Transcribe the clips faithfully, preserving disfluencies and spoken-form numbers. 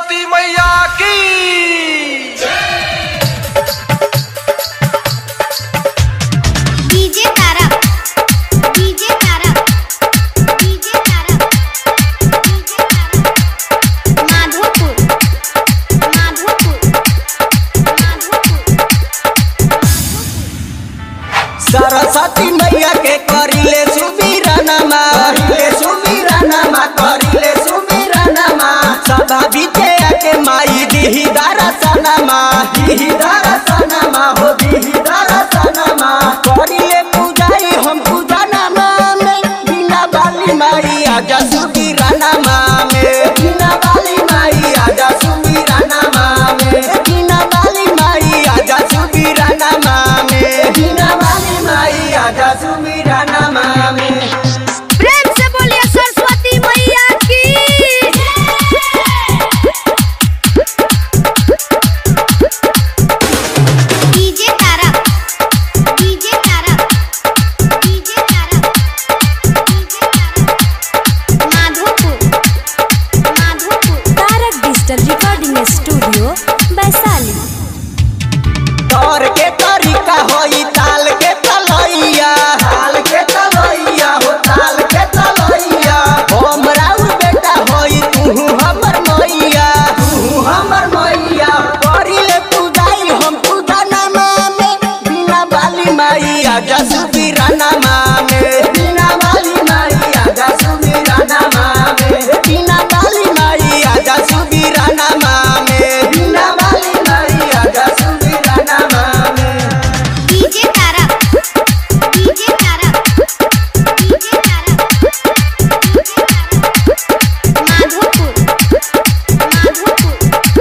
सरस्वती मैया की। DJ Tara DJ Tara DJ Tara DJ Tara Madhopur Madhopur Madhopur. Saraswati मैया के करिले सुबीरानामा करिले सुबीरानामा करिले सुबीरानामा सदा बीते के माई दिही दरसनामा दिही दरसनामा हो दिही दरसनामा करिले पूजाई हम पूजनामा में बिना बाली माई आजा सुबीरानामा में बिना बाली माई आजा सुबीरानामा में बिना बाली माई आजा सुबीरानामा में बिना बाली माई आजा सुबीरानामा में। प्रेम से बोलिए सरस्वती मैया की। DJ Tara DJ Tara DJ Tara DJ Tara Madhopur Madhopur. Tarak digital recording studio Vaishali. तोर के तरीका होई ताल के तलैया ताल के तलैया हो ताल के तलैया हमरा उ बेटा होई तू हमर मैया तू हमर मैया करिले पूजाई हम पूजनामा में बिना बाली माई आजा सुबीरानामा में बिना बाली माई आजा सुबीरानामा में बिना बाली माई आजा सुबीरानामा में बिना बाली माई आजा सुबीरानामा में। DJ Tara DJ Tara DJ Tara DJ Tara Madhopur Madhopur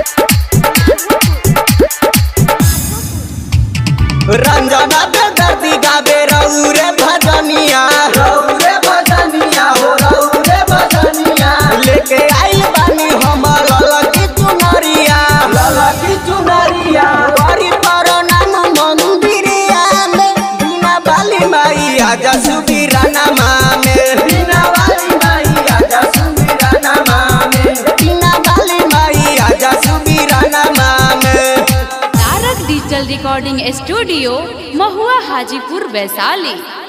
Madhopur. Ranjana पे दर्दी गावे रौरे भजनिया रौरे भजनिया हो रौरे भजनिया लेके आइल बानी हम ललकी चुनरिया ललकी चुनरिया बड़ी प्रणाम मंदिरिया में बिना बाली माई आजा सुबीरानामा में बिना बाली माई आजा सुबीरानामा में बिना बाली माई आजा सुबीरानामा में। तारक डिजिटल रिकॉर्डिंग स्टूडियो महुआ हाजीपुर वैशाली।